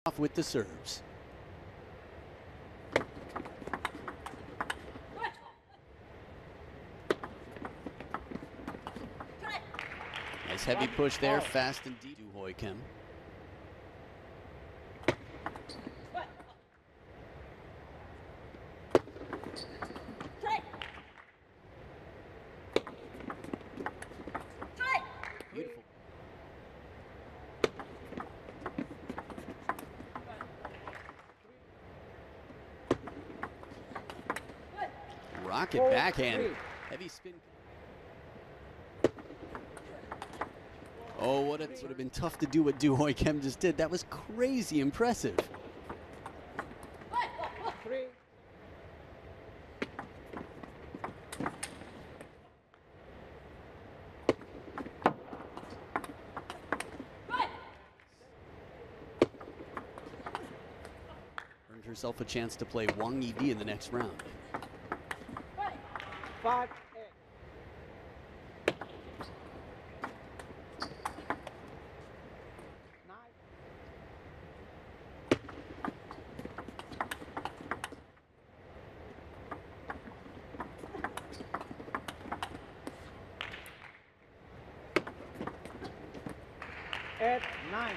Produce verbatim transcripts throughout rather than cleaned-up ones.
off with the serves. Nice heavy push there, fast and deep. Du Hoi Kim. Beautiful. Rocket backhand. Heavy spin. Oh, what it would have been tough to do what Du Hoi Kim just did. That was crazy impressive. Three. Earned herself a chance to play Wang Yidi in the next round. Five. Eight, nine.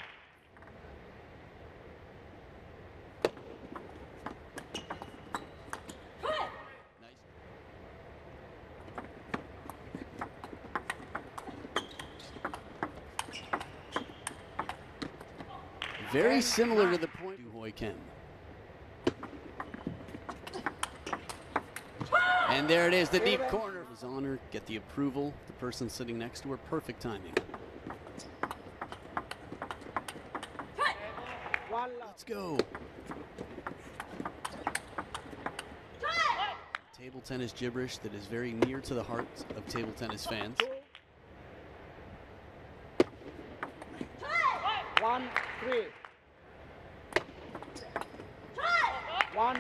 Nice. Very similar to the point Du Hoi Kim. And there it is, the deep corner. Was on her, get the approval. The person sitting next to her, perfect timing. Let's go. Table tennis gibberish that is very near to the hearts of table tennis fans. One, three. One.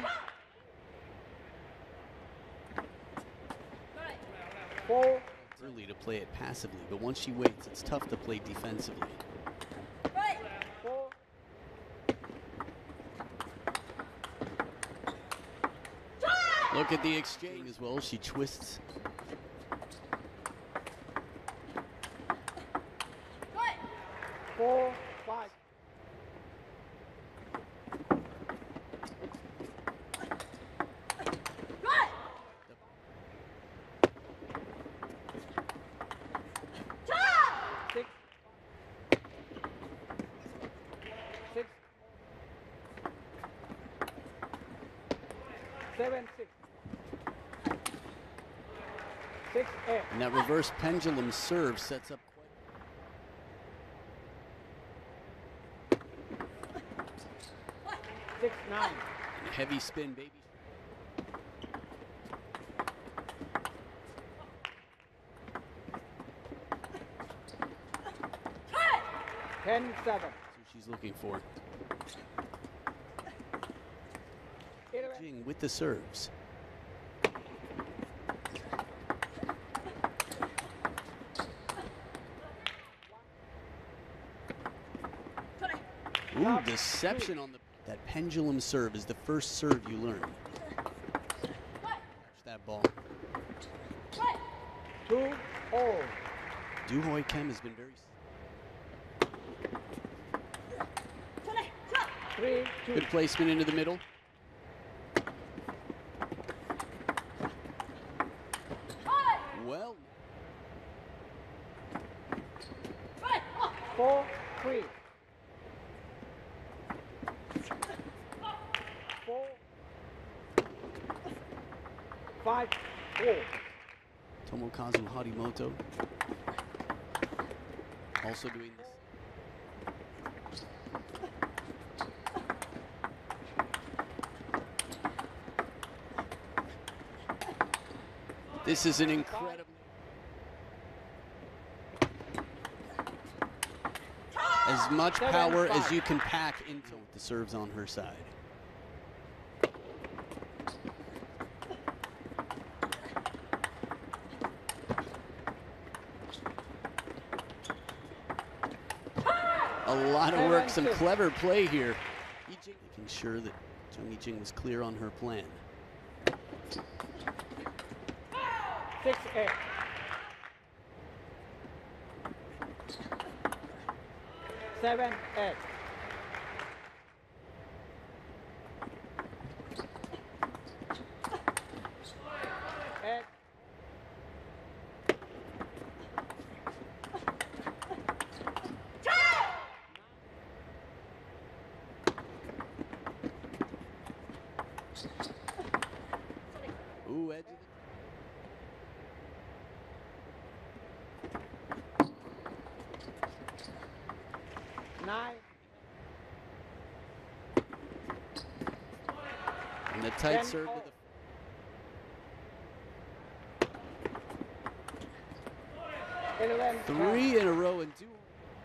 Four. Early to play it passively, but once she waits, it's tough to play defensively. Four. Look at the exchange as well. She twists. Four, five. Six. Six. Seven, six. Six, eight. And that reverse pendulum serve sets up quite Six, nine. a heavy spin, baby. Ten, seven. That's what she's looking for. Jing with the serves. Ooh, deception on the that pendulum serve is the first serve you learn. Watch that ball. Two, all. Du Hoi Kim has been very. Three, two. Good placement into the middle. Well, Four, three. Four. Five, four. Tomokazu Harimoto also doing this. This is an incredible. As much power as you can pack into the serves on her side. A lot of work, some Seven, six. clever play here. Yijing making sure that Zheng Yijing was clear on her plan. Six, eight. Seven, eight. Eight. Ooh, edge of the Nine. and the tight Ten, serve all. with Eleven. the three in a row and two.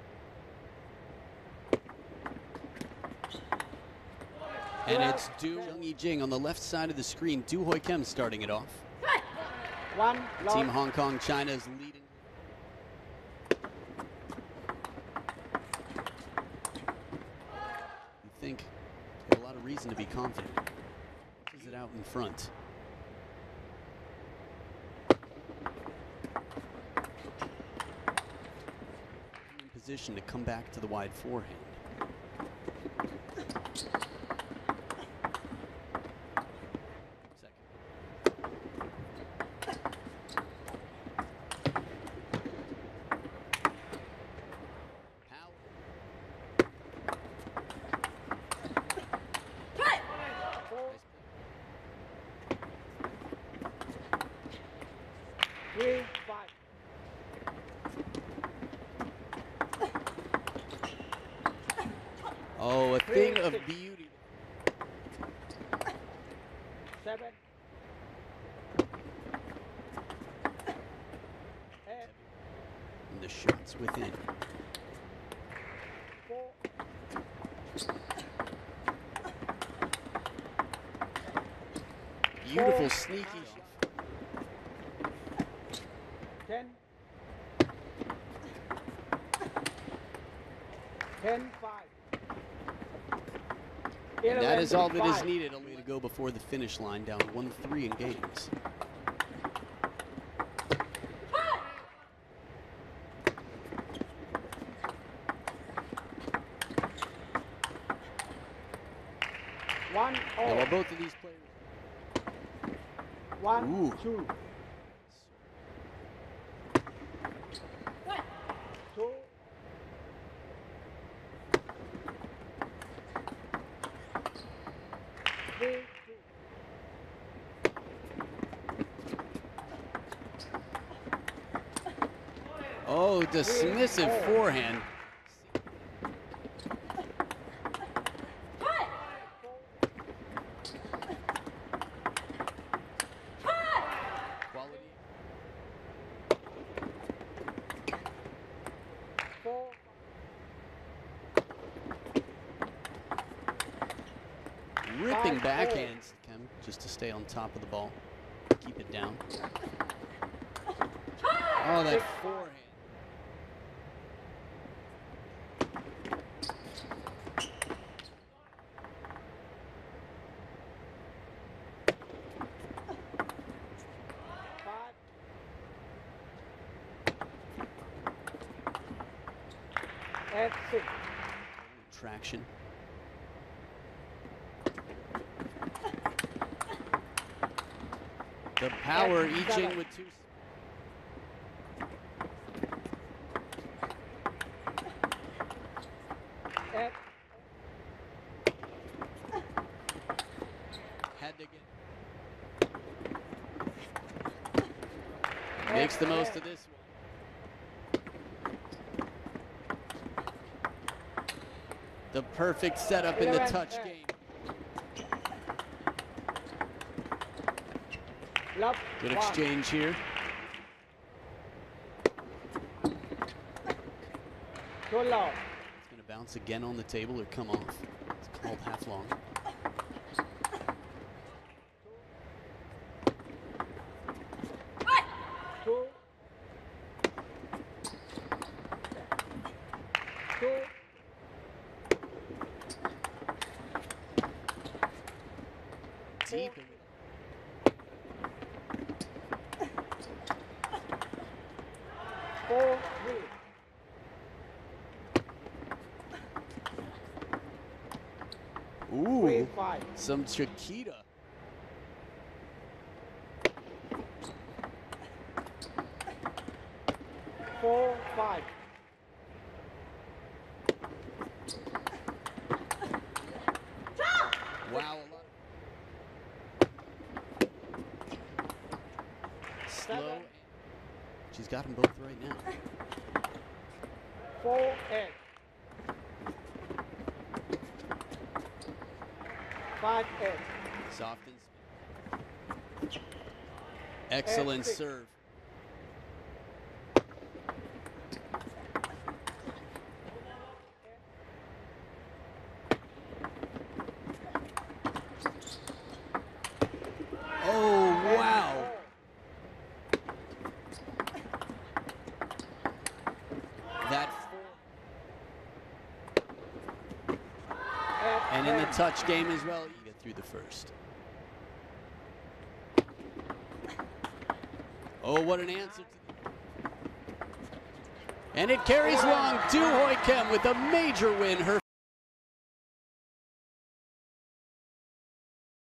And it's Du Zheng Yijing on the left side of the screen. Du Hoi Kem starting it off. One. Team Long. Hong Kong China is leading. You think they have a lot of reason to be confident. Is it out in front? In position to come back to the wide forehand. Three, five. Oh, a thing of beauty. Seven. Eight. And the shots within. Four. Beautiful Four. sneaky. Ten. Ten, five. And that is all that is five. needed. A way to go before the finish line, down one three in games. One, Now, all. while both of these players. One, Ooh. two. Two. Three, two. Oh, dismissive oh. forehand. Quality. Four. Ripping Five, backhands, Kem, just to stay on top of the ball. Keep it down. Oh, that Six. forehand. Five. And six. Traction. The power, And Yijing seven. with two. And Had to get. Makes the most of this one. The perfect setup in the Eleven, touch ten. game. love. Good One. exchange here. Too low. It's going to bounce again on the table or come off. It's called half long. Two. Two. deep. Four, three. Ooh, Three, five. some Chiquita. Four, five. Wow, a lot. Slow. Seven. She's got them both right now. Four, eight. Five, eight. Soft and spin. Excellent six. serve. Oh, wow. That and in the touch game as well, you get through the first. Oh, what an answer. To the and it carries along Du Hoy Kim with a major win. Her